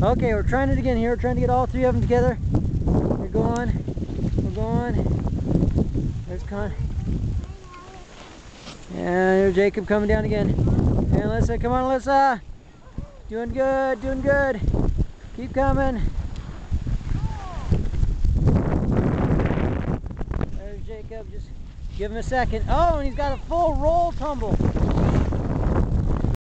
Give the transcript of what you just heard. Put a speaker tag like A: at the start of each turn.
A: Okay, we're trying it again here. We're trying to get all three of them together. We're going. We're going. There's Con. And there's Jacob coming down again. And Alyssa, come on, Alyssa. Doing good, doing good. Keep coming. There's Jacob. Just give him a second. Oh, and he's got a full roll tumble.